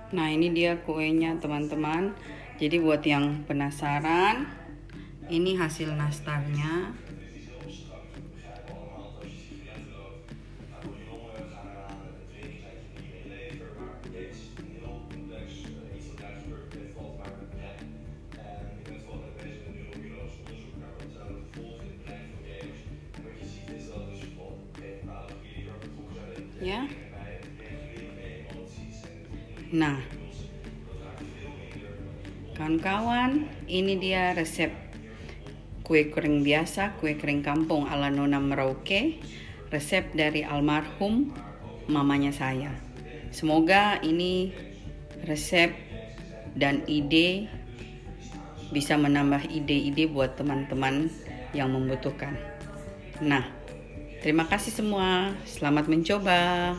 Nah, ini dia kuenya teman-teman. Jadi buat yang penasaran, ini hasil nastarnya. Ya. Nah, kawan-kawan, ini dia resep kue kering biasa, kue kering kampung ala Nona Merauke, resep dari almarhum mamanya saya. Semoga ini resep dan ide bisa menambah ide-ide buat teman-teman yang membutuhkan. Nah, terima kasih semua. Selamat mencoba.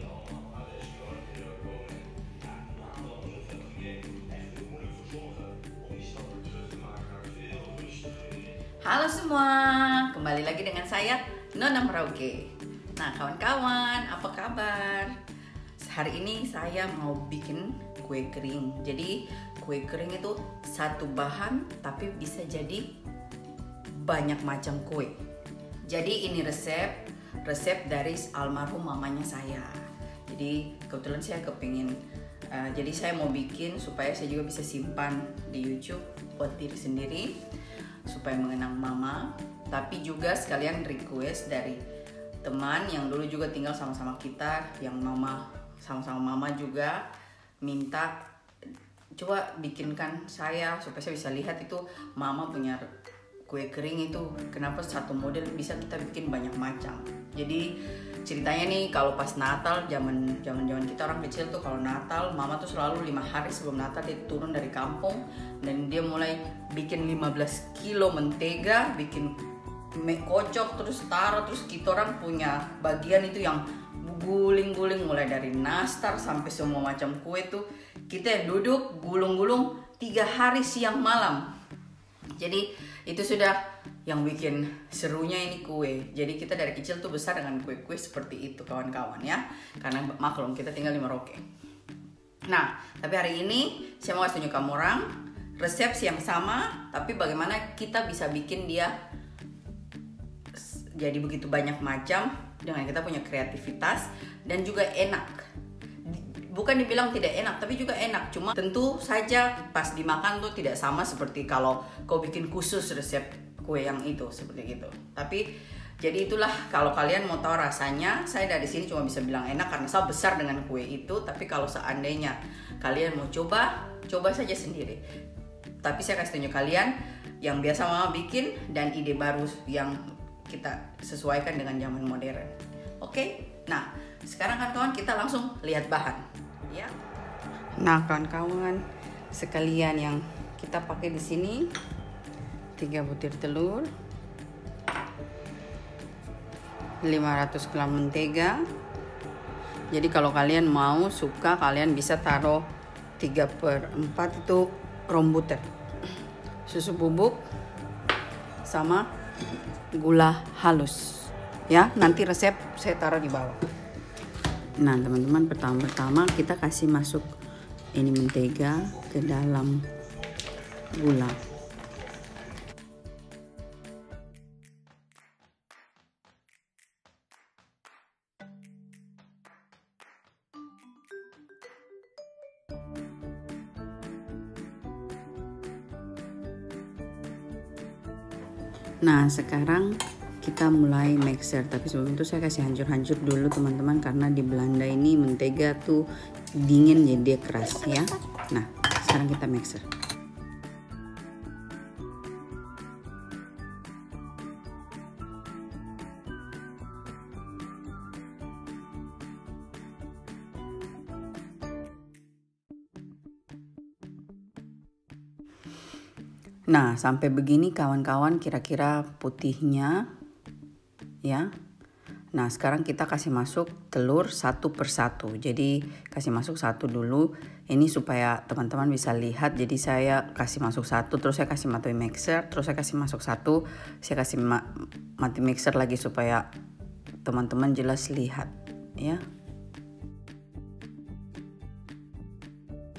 Halo semua, kembali lagi dengan saya Nona Merauke. Nah kawan-kawan, apa kabar? Hari ini saya mau bikin kue kering. Jadi kue kering itu satu bahan tapi bisa jadi banyak macam kue. Jadi ini resep dari almarhum mamanya saya. Jadi kebetulan saya kepingin jadi saya mau bikin supaya saya juga bisa simpan di YouTube buat diri sendiri supaya mengenang mama, tapi juga sekalian request dari teman yang dulu juga tinggal sama-sama kita, yang mama sama-sama mama juga minta coba bikinkan saya supaya saya bisa lihat itu mama punya kue kering itu kenapa satu model bisa kita bikin banyak macam. Jadi ceritanya nih kalau pas Natal zaman kita orang kecil tuh kalau Natal mama tuh selalu 5 hari sebelum Natal dia turun dari kampung dan dia mulai bikin 15 kilo mentega, bikin kocok terus taruh, terus kita orang punya bagian itu yang guling-guling mulai dari nastar sampai semua macam kue tuh kita duduk gulung-gulung 3 hari siang malam. Jadi itu sudah yang bikin serunya ini kue. Jadi kita dari kecil tuh besar dengan kue-kue seperti itu kawan-kawan ya. Karena maklum kita tinggal di Merauke. Nah, tapi hari ini saya mau kasih tunjuk kamu orang resep yang sama, tapi bagaimana kita bisa bikin dia jadi begitu banyak macam dengan kita punya kreativitas dan juga enak. Bukan dibilang tidak enak, tapi juga enak. Cuma tentu saja pas dimakan tuh tidak sama seperti kalau kau bikin khusus resep kue yang itu seperti gitu. Tapi jadi itulah kalau kalian mau tahu rasanya, saya dari sini cuma bisa bilang enak karena saya besar dengan kue itu. Tapi kalau seandainya kalian mau coba saja sendiri. Tapi saya kasih tunjuk kalian yang biasa mama bikin dan ide baru yang kita sesuaikan dengan zaman modern. Oke? Nah, sekarang kawan-kawan kita langsung lihat bahan. Ya. Nah, kawan-kawan sekalian yang kita pakai di sini 3 butir telur, 500 gram mentega. Jadi kalau kalian mau suka kalian bisa taruh 3/4 itu rombuter, susu bubuk sama gula halus. Ya, nanti resep saya taruh di bawah. Nah teman-teman, pertama kita kasih masuk ini mentega ke dalam gula. Nah sekarang kita mulai mixer, tapi sebelum itu saya kasih hancur-hancur dulu teman-teman karena di Belanda ini mentega tuh dingin jadi dia keras ya. Nah sekarang kita mixer. Nah sampai begini kawan-kawan kira-kira putihnya ya. Nah sekarang kita kasih masuk telur 1 per 1. Jadi kasih masuk 1 dulu. Ini supaya teman-teman bisa lihat. Jadi saya kasih masuk 1, terus saya kasih mati mixer, terus saya kasih masuk 1, saya kasih mati mixer lagi supaya teman-teman jelas lihat ya.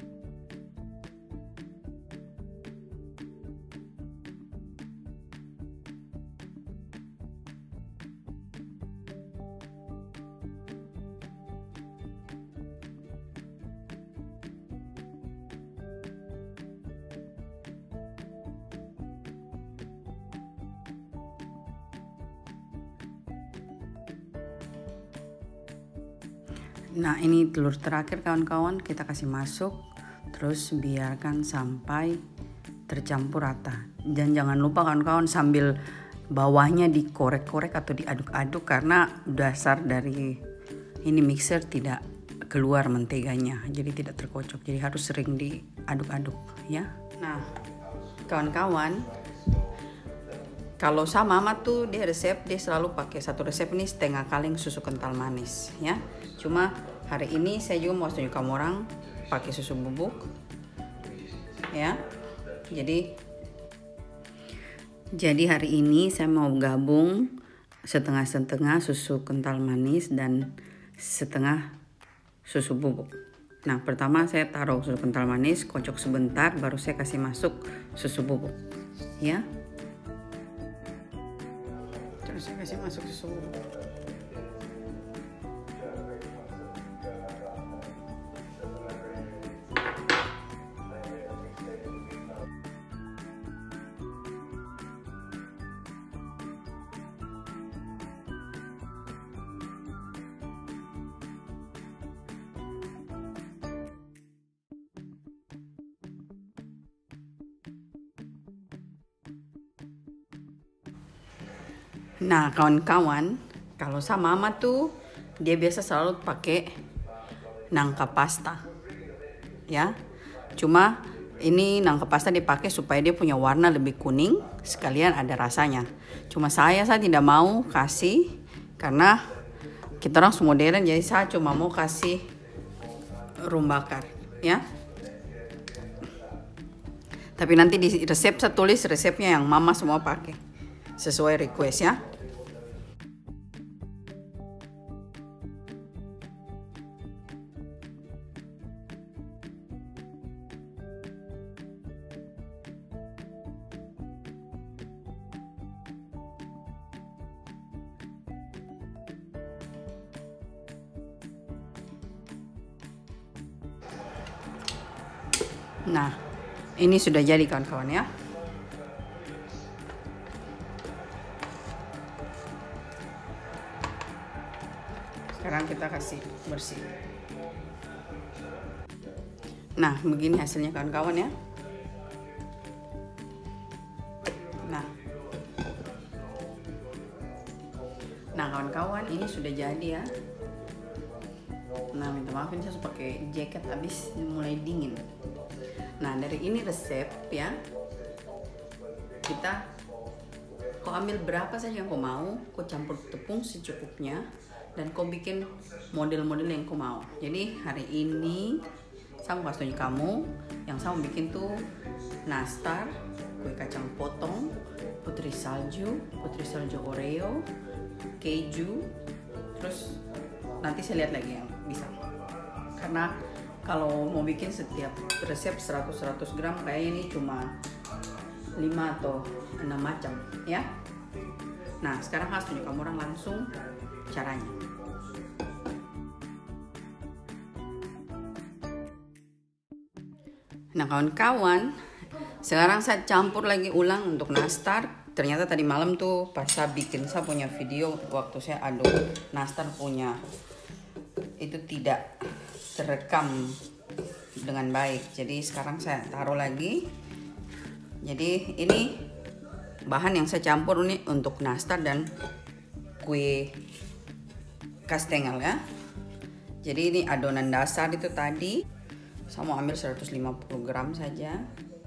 Nah, ini telur terakhir kawan-kawan, kita kasih masuk, terus biarkan sampai tercampur rata. Dan jangan lupa kawan-kawan sambil bawahnya dikorek-korek atau diaduk-aduk, karena dasar dari ini mixer tidak keluar menteganya, jadi tidak terkocok, jadi harus sering diaduk-aduk ya. Nah kawan-kawan, kalau sama mama tuh dia selalu pakai satu resep ini setengah kaleng susu kental manis ya. Cuma hari ini saya juga mau tunjuk kamu orang pakai susu bubuk ya. Jadi hari ini saya mau gabung setengah-setengah susu kental manis dan setengah susu bubuk. Nah pertama saya taruh susu kental manis, kocok sebentar, baru saya kasih masuk susu bubuk ya. Terus saya kasih masuk susu bubuk. Nah kawan-kawan, kalau sama mama tuh dia biasa selalu pakai nangka pasta ya. Cuma ini nangka pasta dipakai supaya dia punya warna lebih kuning, sekalian ada rasanya. Cuma saya tidak mau kasih karena kita orang modern, jadi saya cuma mau kasih rum bakar ya. Tapi nanti di resep saya tulis resepnya yang mama semua pakai sesuai request ya. Nah, ini sudah jadi kawan-kawan ya. Sekarang kita kasih bersih. Nah, begini hasilnya kawan-kawan ya. Nah kawan-kawan, ini sudah jadi ya. Nah minta maaf, ini saya pakai jaket habis mulai dingin. Nah dari ini resep ya, kau ambil berapa saja yang kau mau, kau campur tepung secukupnya, dan kau bikin model-model yang kau mau. Jadi hari ini saya mau kasih kamu yang saya mau bikin tuh nastar, kue kacang potong, putri salju Oreo, keju, terus nanti saya lihat lagi yang bisa. Karena kalau mau bikin setiap resep 100 gram kayaknya ini cuma 5 atau 6 macam ya. Nah sekarang harus tunjuk kamu orang langsung caranya. Nah kawan-kawan, sekarang saya campur lagi ulang untuk nastar. Ternyata tadi malam tuh pas saya bikin, saya punya video waktu saya aduk nastar punya itu tidak terekam dengan baik. Jadi sekarang saya taruh lagi. Jadi ini bahan yang saya campur ini untuk nastar dan kue kastengel ya. Jadi ini adonan dasar itu tadi. Saya mau ambil 150 gram saja.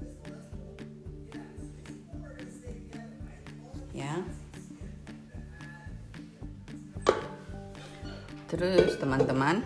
Ya. Terus teman-teman,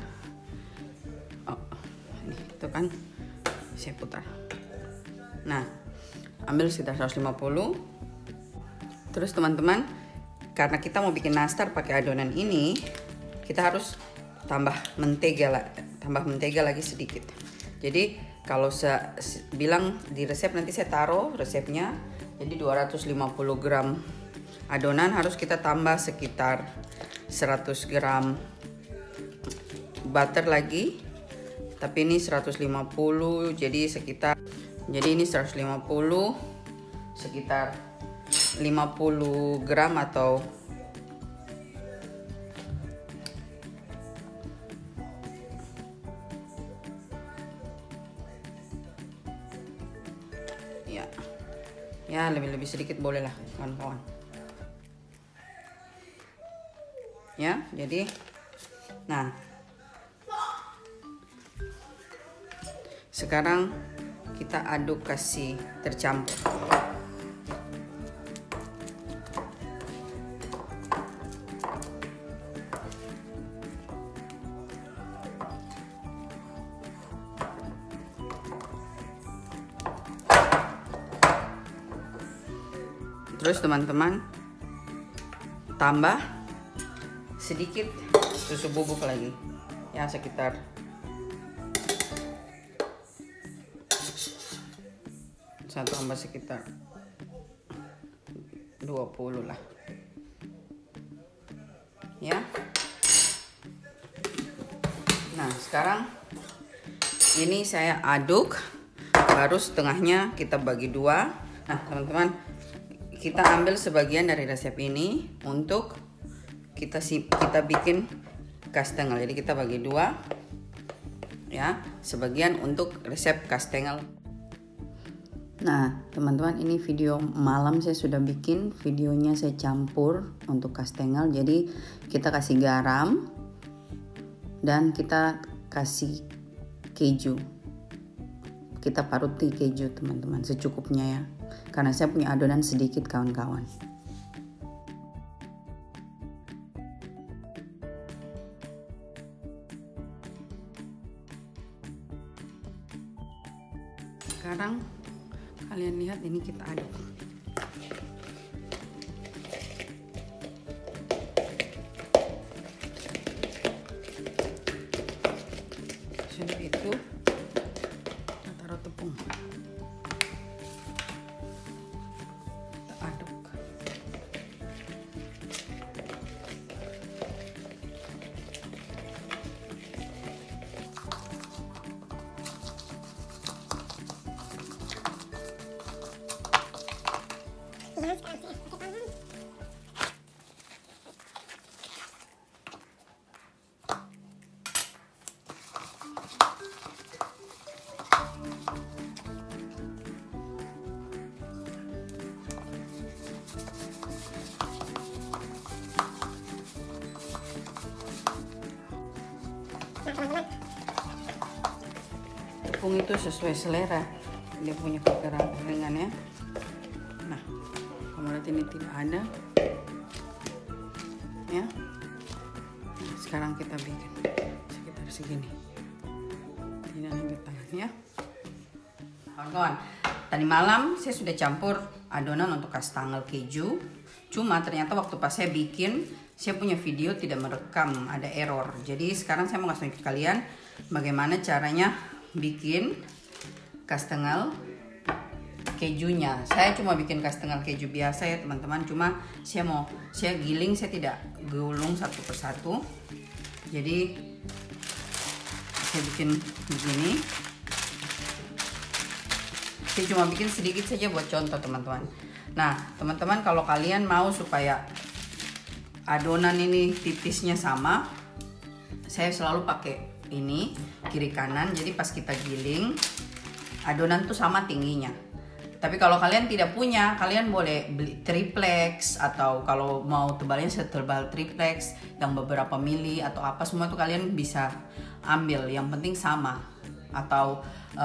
ini itu kan saya putar. Nah, ambil sekitar 150. Terus teman-teman, karena kita mau bikin nastar pakai adonan ini, kita harus tambah mentega lagi sedikit. Jadi kalau saya bilang di resep, nanti saya taruh resepnya. Jadi 250 gram adonan harus kita tambah sekitar 100 gram butter lagi. Tapi ini 150, jadi ini 150 sekitar 50 gram atau ya lebih sedikit boleh lah kawan-kawan ya. Jadi nah sekarang kita aduk, kasih tercampur. Terus teman-teman tambah sedikit susu bubuk lagi ya, sekitar saya tambah sekitar 20 lah ya. Nah sekarang ini saya aduk, baru setengahnya kita bagi dua. Nah teman-teman, kita ambil sebagian dari resep ini untuk kita bikin kastengel. Jadi kita bagi dua ya, sebagian untuk resep kastengel. Nah teman-teman, ini video malam saya sudah bikin, videonya saya campur untuk kastengel. Jadi kita kasih garam dan kita kasih keju, kita paruti keju teman-teman secukupnya ya, karena saya punya adonan sedikit kawan-kawan. Sekarang kalian lihat ini kita aduk. Sudah itu kita taruh tepung. Kita aduk. Tepung itu sesuai selera, dia punya kekeringan ya. Nah, kamu lihat ini tidak ada ya. Nah, sekarang kita bikin sekitar segini, tidak lebih tangan ya. Kawan-kawan, tadi malam saya sudah campur adonan untuk kastengel keju. Cuma ternyata waktu pas saya bikin, saya punya video tidak merekam, ada error. Jadi sekarang saya mau kasih ke kalian bagaimana caranya bikin kastengel kejunya. Saya cuma bikin kastengel keju biasa ya teman-teman. Cuma saya giling, saya tidak gulung satu persatu. Jadi saya bikin begini. Saya cuma bikin sedikit saja buat contoh teman-teman. Nah teman-teman, kalau kalian mau supaya adonan ini tipisnya sama, saya selalu pakai ini kiri kanan. Jadi pas kita giling, adonan tuh sama tingginya. Tapi kalau kalian tidak punya, kalian boleh beli triplex, atau kalau mau tebalnya setebal triplex yang beberapa mili atau apa, semua tuh kalian bisa ambil. Yang penting sama. Atau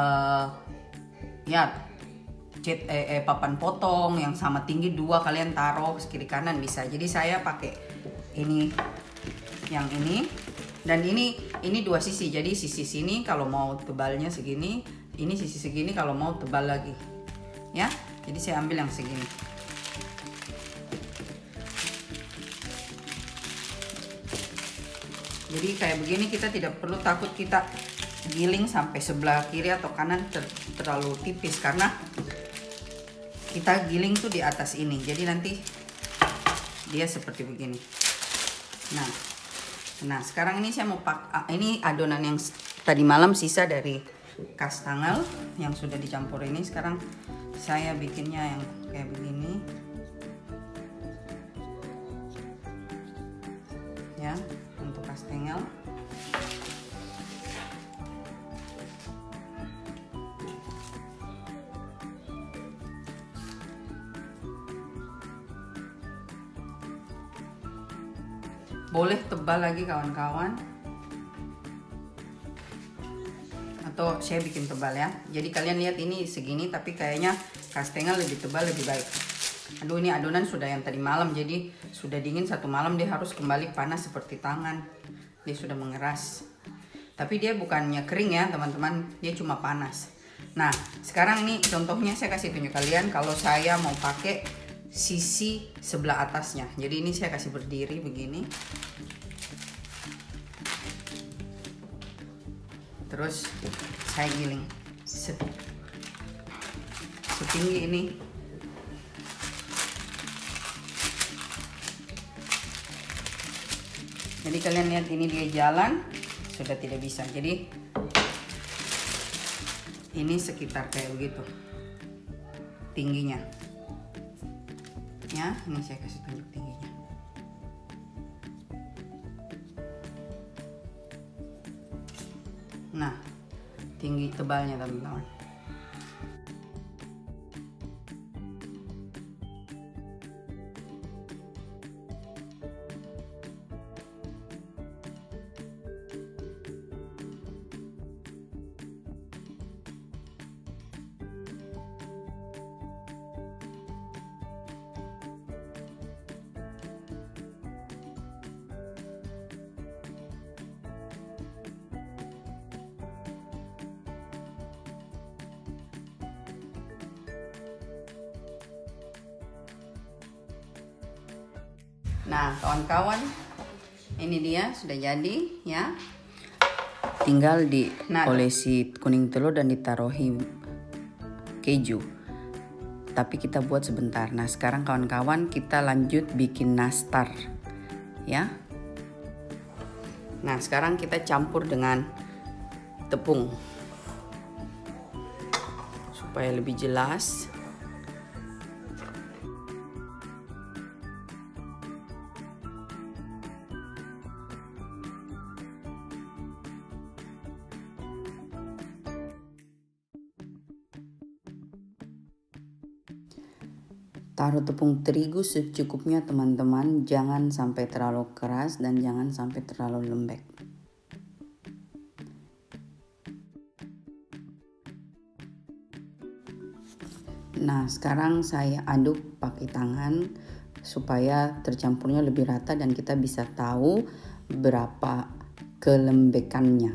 ya papan potong yang sama tinggi dua, kalian taruh kiri kanan bisa. Jadi saya pakai ini, yang ini, dan ini dua sisi. Jadi sisi sini kalau mau tebalnya segini, ini sisi segini kalau mau tebal lagi ya. Jadi saya ambil yang segini. Jadi kayak begini, kita tidak perlu takut kita giling sampai sebelah kiri atau kanan terlalu tipis, karena kita giling tuh di atas ini. Jadi nanti dia seperti begini. Nah sekarang ini saya mau ini adonan yang tadi malam sisa dari kastengel yang sudah dicampur ini. Sekarang saya bikinnya yang kayak begini ya, untuk kastengel. boleh tebal lagi kawan-kawan, atau saya bikin tebal ya. Jadi kalian lihat ini segini, tapi kayaknya kastengel lebih tebal lebih baik. Aduh, ini adonan sudah yang tadi malam, jadi sudah dingin 1 malam, dia harus kembali panas seperti tangan. Dia sudah mengeras. Tapi dia bukannya kering ya teman-teman, dia cuma panas. Nah, sekarang nih contohnya saya kasih tunjuk kalian kalau saya mau pakai sisi sebelah atasnya. Jadi ini saya kasih berdiri begini. Terus saya giling setinggi ini. Jadi kalian lihat ini dia jalan sudah tidak bisa. Jadi ini sekitar kayak begitu tingginya. Ya, ini saya kasih tunjuk tingginya. Nah, tinggi tebalnya teman-teman. Nah, kawan-kawan, ini dia sudah jadi ya. Tinggal diolesi kuning telur dan ditaruhi keju. Tapi kita buat sebentar. Nah, sekarang kawan-kawan kita lanjut bikin nastar ya. Nah, sekarang kita campur dengan tepung supaya lebih jelas. Taruh tepung terigu secukupnya teman-teman, jangan sampai terlalu keras dan jangan sampai terlalu lembek. Nah, sekarang saya aduk pakai tangan supaya tercampurnya lebih rata dan kita bisa tahu berapa kelembekannya.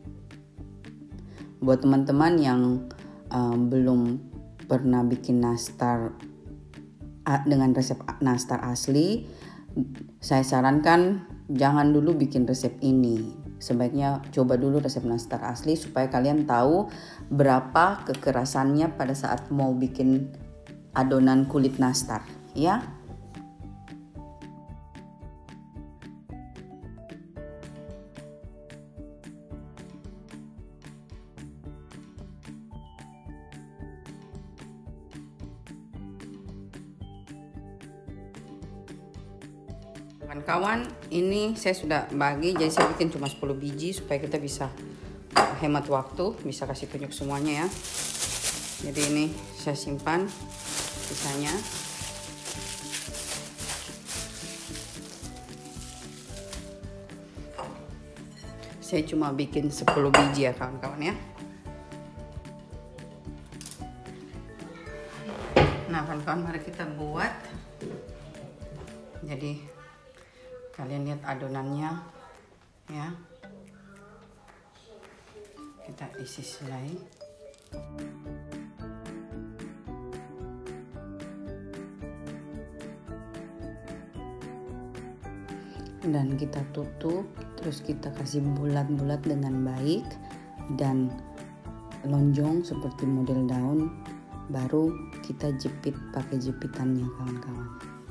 Buat teman-teman yang belum pernah bikin nastar dengan resep nastar asli, saya sarankan jangan dulu bikin resep ini. Sebaiknya coba dulu resep nastar asli supaya kalian tahu berapa kekerasannya pada saat mau bikin adonan kulit nastar ya. Kawan-kawan, ini saya sudah bagi, jadi saya bikin cuma 10 biji supaya kita bisa hemat waktu, bisa kasih tunjuk semuanya ya. Jadi ini saya simpan sisanya. Saya cuma bikin 10 biji ya kawan-kawan ya. Nah kawan-kawan, mari kita buat. Jadi kalian lihat adonannya ya, kita isi selai. Dan kita tutup, terus kita kasih bulat-bulat dengan baik dan lonjong seperti model daun, baru kita jepit pakai jepitannya kawan-kawan.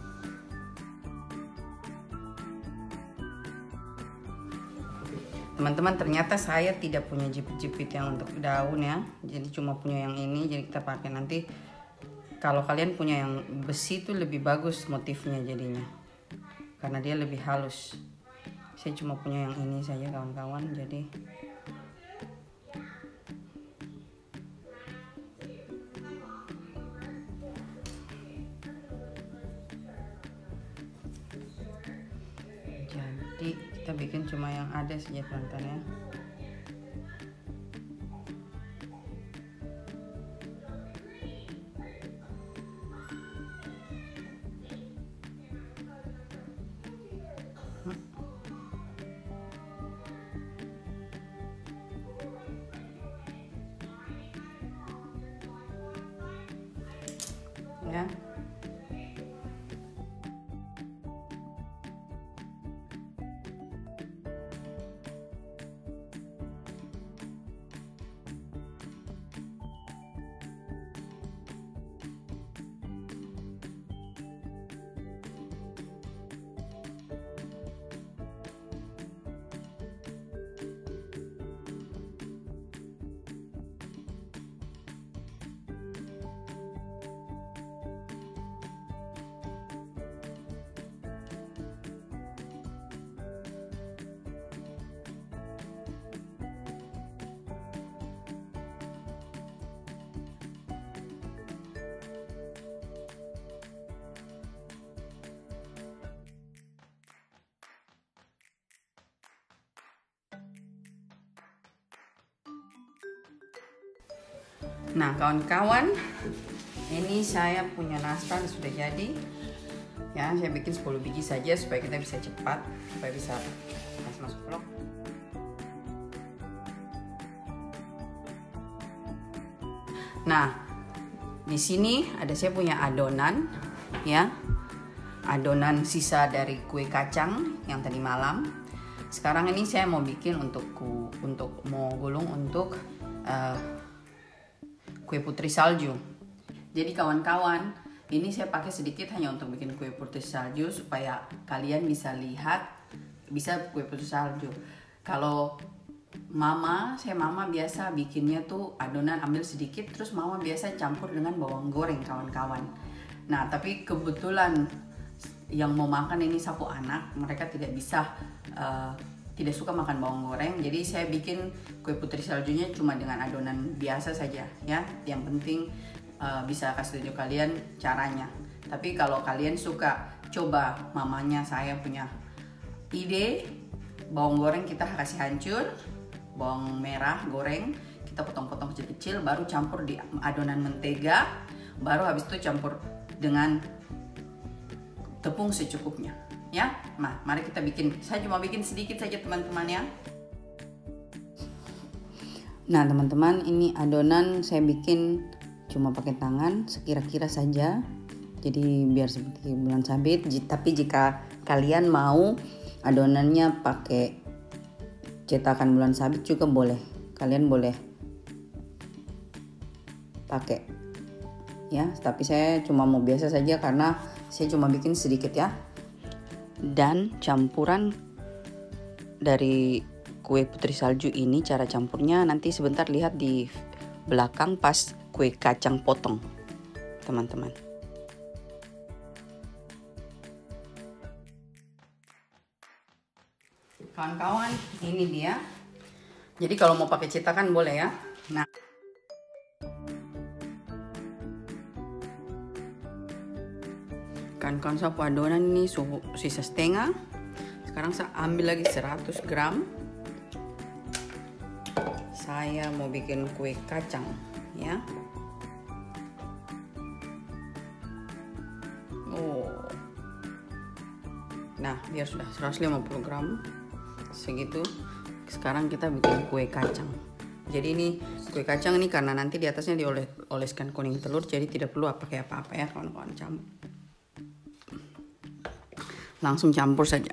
Teman-teman, ternyata saya tidak punya jepit-jepit yang untuk daun ya, jadi cuma punya yang ini, jadi kita pakai nanti. Kalau kalian punya yang besi itu lebih bagus motifnya jadinya, karena dia lebih halus. Saya cuma punya yang ini saja kawan-kawan, jadi Kita bikin cuma yang ada saja teman-teman ya. Ya. Nah kawan-kawan, ini saya punya nastar sudah jadi. Ya, saya bikin 10 biji saja supaya kita bisa cepat, supaya bisa masuk vlog. Nah, di sini ada saya punya adonan, ya, adonan sisa dari kue kacang yang tadi malam. Sekarang ini saya mau bikin untuk mau gulung untuk kue putri salju. Jadi kawan-kawan, ini saya pakai sedikit hanya untuk bikin kue putri salju supaya kalian bisa lihat bisa kue putri salju. Kalau mama biasa bikinnya tuh adonan ambil sedikit terus mama biasa campur dengan bawang goreng kawan-kawan. Nah, tapi kebetulan yang mau makan ini sapu anak, mereka tidak suka makan bawang goreng, jadi saya bikin kue putri saljunya cuma dengan adonan biasa saja ya. Yang penting bisa kasih tunjuk kalian caranya. Tapi kalau kalian suka coba mamanya saya punya ide, bawang goreng kita kasih hancur, bawang merah goreng kita potong-potong kecil-kecil, baru campur di adonan mentega, baru habis itu campur dengan tepung secukupnya. Ya, nah mari kita bikin. Saya cuma bikin sedikit saja teman-teman ya. Nah teman-teman, ini adonan saya bikin cuma pakai tangan sekira-kira saja. Jadi biar seperti bulan sabit. Tapi jika kalian mau adonannya pakai cetakan bulan sabit juga boleh. Kalian boleh pakai. Ya, tapi saya cuma mau biasa saja karena saya cuma bikin sedikit ya. Dan campuran dari kue putri salju ini, cara campurnya nanti sebentar lihat di belakang pas kue kacang potong teman-teman. Kawan-kawan, ini dia. Jadi kalau mau pakai cetakan boleh ya. Nah, kan sapu adonan ini sisa setengah. Sekarang saya ambil lagi 100 gram. Saya mau bikin kue kacang ya. Nah, biar sudah 150 gram segitu. Sekarang kita bikin kue kacang. Jadi ini kue kacang ini karena nanti di atasnya dioleskan kuning telur, jadi tidak perlu pakai apa-apa ya kawan-kawan. Langsung campur saja.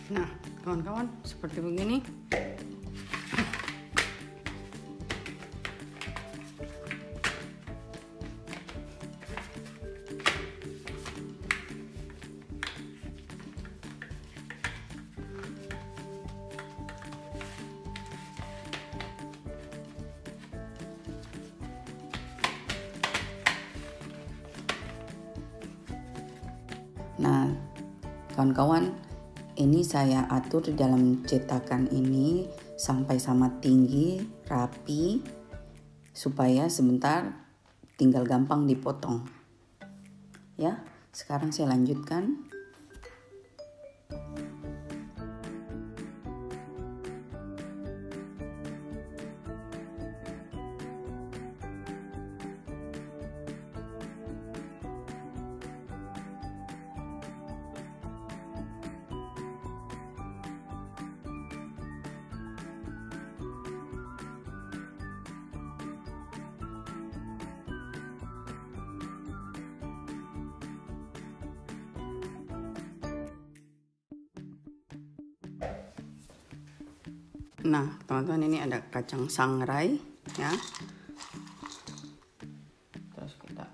Nah, kawan-kawan, seperti begini. Nah, kawan-kawan, ini saya atur di dalam cetakan ini sampai sama tinggi, rapi, supaya sebentar tinggal gampang dipotong. Ya, sekarang saya lanjutkan. Nah, teman-teman, ini ada kacang sangrai ya. Terus kita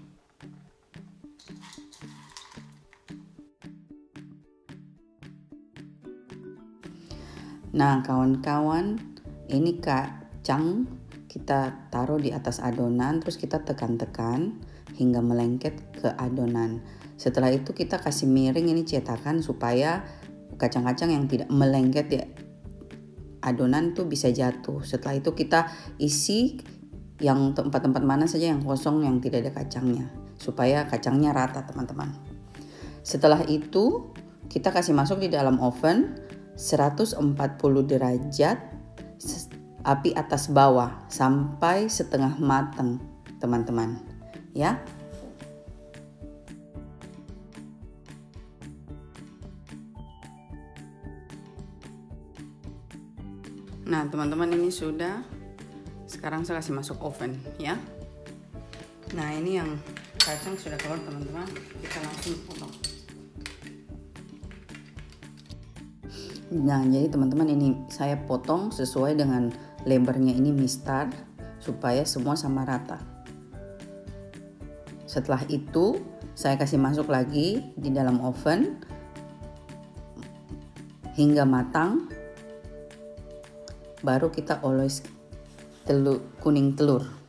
Nah, kawan-kawan, ini kacang kita taruh di atas adonan, terus kita tekan-tekan hingga melengket ke adonan. Setelah itu kita kasih miring ini cetakan supaya kacang-kacang yang tidak melengket di adonan tuh bisa jatuh. Setelah itu kita isi yang tempat-tempat mana saja yang kosong yang tidak ada kacangnya, supaya kacangnya rata, teman-teman. Setelah itu kita kasih masuk di dalam oven 140 derajat api atas bawah sampai setengah matang, teman-teman, ya. Nah, teman-teman, ini sudah. Sekarang saya kasih masuk oven ya. Nah, ini yang kacang sudah keluar, teman-teman. Kita langsung potong. Nah, jadi teman-teman, ini saya potong sesuai dengan lebarnya ini mistar supaya semua sama rata. Setelah itu saya kasih masuk lagi di dalam oven hingga matang. Baru kita oles kuning telur.